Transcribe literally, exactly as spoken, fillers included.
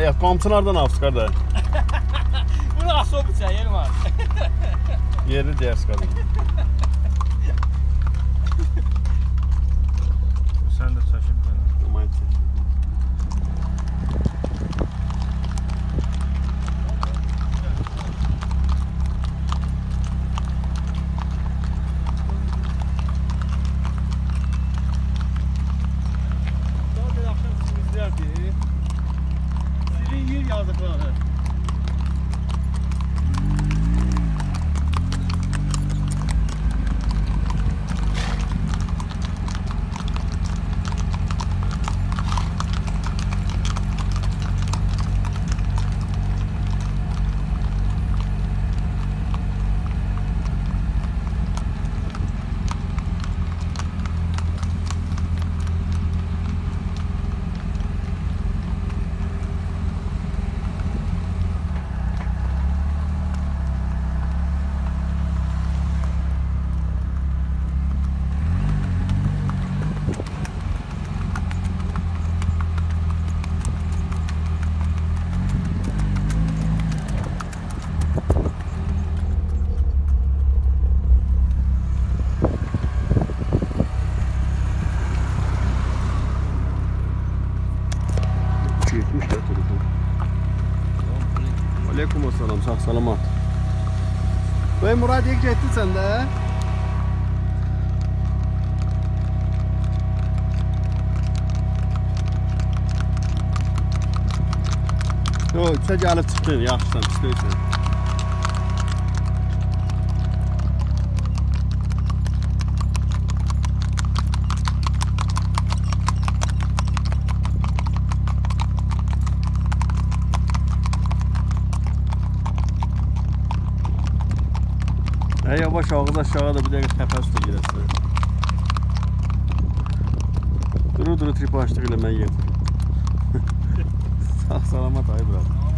həyat. Qamçılardan avskar da. Bunu asıl bıçaq yerim var. Yeri deyərs qadın. Sən də çəkin bəni. Aman çək. Sizin yer yazdıqları. Yetmiş de telefon. Aleyküm selam, sağ salamat. Bey Murad ilk getdin sən də? Yox, içə gəlib çıxdın, yaxşısan, pis deyilsən. Hə, yavaş ağız aşağı da bir dəqiqə təpə üstə girəsin. Duru duru trip açdıq ilə mən yem. Sağ salamat ay bırak.